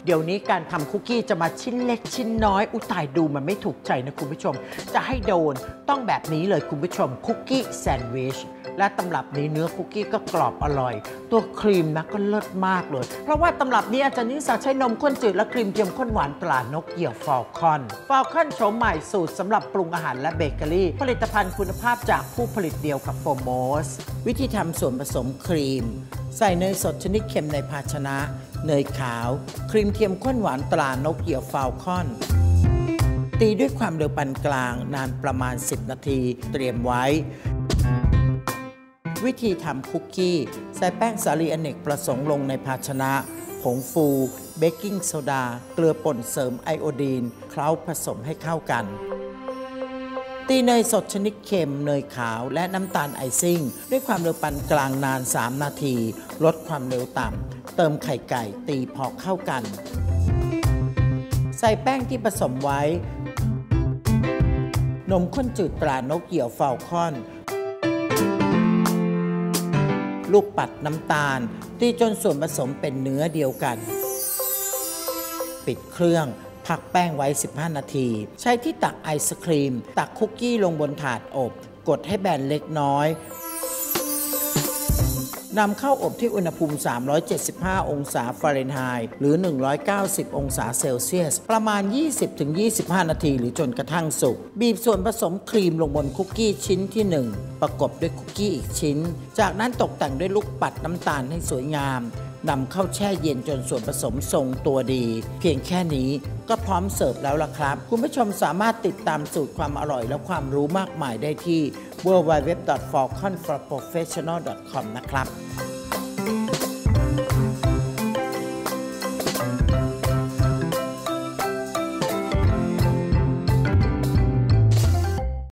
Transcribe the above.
เดี๋ยวนี้การทำคุกกี้จะมาชิ้นเล็กชิ้นน้อยอุยตายดูมันไม่ถูกใจนะคุณผู้ชมจะให้โดนต้องแบบนี้เลยคุณผู้ชมคุกกี้แซนด์วิชและตำรับนี้เนื้อคุกกี้ก็กรอบอร่อยตัวครีมนะก็เลิศมากเลยเพราะว่าตำรับนี้อาจารย์นิสาใช้นมข้นจืดและครีมเทียมข้นหวานตรานกเหยี่ยวฟอลคอนโฉมใหม่สูตรสำหรับปรุงอาหารและเบเกอรี่ผลิตภัณฑ์คุณภาพจากผู้ผลิตเดียวกับโฟโมสวิธีทำส่วนผสมครีมใส่เนยสดชนิดเค็มในภาชนะเนยขาวครีมเทียมข้นหวานตรานกเหยี่ยวฟอลคอนตีด้วยความเร็วปานกลางนานประมาณ10นาทีเตรียมไว้วิธีทำคุกกี้ใส่แป้งสาลีอเนกประสงค์ลงในภาชนะผงฟูเบกกิ้งโซดาเกลือป่นเสริมไอโอดีนเคล้าผสมให้เข้ากันตีเนยสดชนิดเค็มเนยขาวและน้ำตาลไอซิ่งด้วยความเร็วปานกลางนาน3นาทีลดความเร็วต่ำเติมไข่ไก่ตีพอเข้ากันใส่แป้งที่ผสมไว้นมข้นจืดตรานกเหยี่ยวฟอลคอนลูกปัดน้ำตาลตีจนส่วนผสมเป็นเนื้อเดียวกันปิดเครื่องพักแป้งไว้15นาทีใช้ที่ตักไอศครีมตักคุกกี้ลงบนถาดอบกดให้แบนเล็กน้อยนำเข้าอบที่อุณหภูมิ375องศาฟาเรนไฮต์หรือ190องศาเซลเซียสประมาณ 20-25 นาทีหรือจนกระทั่งสุกบีบส่วนผสมครีมลงบนคุกกี้ชิ้นที่1ประกบด้วยคุกกี้อีกชิ้นจากนั้นตกแต่งด้วยลูกปัดน้ำตาลให้สวยงามนำเข้าแช่เย็นจนส่วนผสมทรงตัวดีเพียงแค่นี้ก็พร้อมเสิร์ฟแล้วล่ะครับคุณผู้ชมสามารถติดตามสูตรความอร่อยและความรู้มากมายได้ที่ www.falconforprofessional.com นะครับ